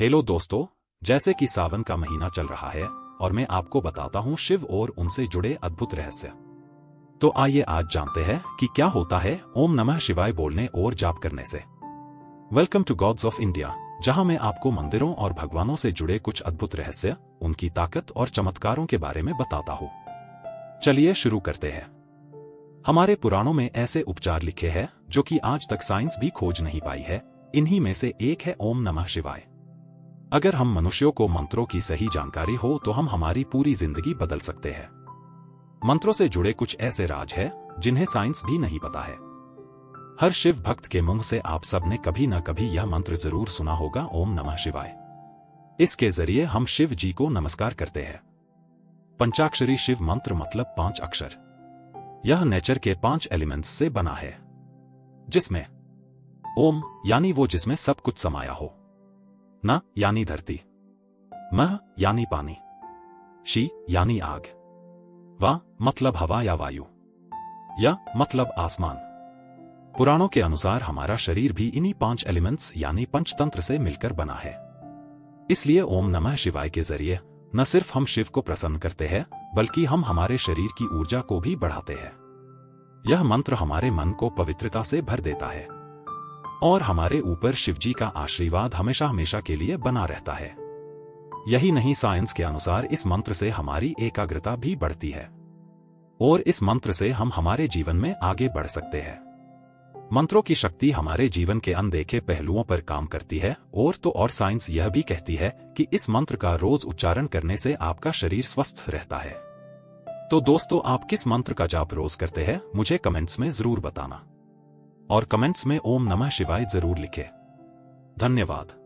Hello दोस्तों, जैसे कि सावन का महीना चल रहा है और मैं आपको बताता हूँ शिव और उनसे जुड़े अद्भुत रहस्य। तो आइए आज जानते हैं कि क्या होता है ओम नमः शिवाय बोलने और जाप करने से। Welcome to gods of India, जहां मैं आपको मंदिरों और भगवानों से जुड़े कुछ अद्भुत रहस्य, उनकी ताकत और चमत्कारों के बारे में बताता हूँ। चलिए शुरू करते हैं। हमारे पुराणों में ऐसे उपचार लिखे हैं जो कि आज तक साइंस भी खोज नहीं पाई है। इन्हीं में से एक है ओम नमः शिवाय। अगर हम मनुष्यों को मंत्रों की सही जानकारी हो तो हम हमारी पूरी जिंदगी बदल सकते हैं। मंत्रों से जुड़े कुछ ऐसे राज हैं जिन्हें साइंस भी नहीं पता है। हर शिव भक्त के मुंह से आप सब ने कभी न कभी यह मंत्र जरूर सुना होगा, ओम नमः शिवाय। इसके जरिए हम शिव जी को नमस्कार करते हैं। पंचाक्षरी शिव मंत्र मतलब 5 अक्षर। यह नेचर के 5 एलिमेंट्स से बना है, जिसमें ओम यानी वो जिसमें सब कुछ समाया हो, न यानी धरती, मह यानी पानी, शी यानी आग, वा मतलब हवा या वायु, या मतलब आसमान। पुराणों के अनुसार हमारा शरीर भी इन्हीं 5 एलिमेंट्स यानी पंचतंत्र से मिलकर बना है। इसलिए ओम नमः शिवाय के जरिए न सिर्फ हम शिव को प्रसन्न करते हैं, बल्कि हम हमारे शरीर की ऊर्जा को भी बढ़ाते हैं। यह मंत्र हमारे मन को पवित्रता से भर देता है और हमारे ऊपर शिवजी का आशीर्वाद हमेशा हमेशा के लिए बना रहता है। यही नहीं, साइंस के अनुसार इस मंत्र से हमारी एकाग्रता भी बढ़ती है और इस मंत्र से हम हमारे जीवन में आगे बढ़ सकते हैं। मंत्रों की शक्ति हमारे जीवन के अनदेखे पहलुओं पर काम करती है और साइंस यह भी कहती है कि इस मंत्र का रोज उच्चारण करने से आपका शरीर स्वस्थ रहता है। तो दोस्तों, आप किस मंत्र का जाप रोज करते हैं, मुझे कमेंट्स में जरूर बताना और कमेंट्स में ओम नमः शिवाय जरूर लिखें। धन्यवाद।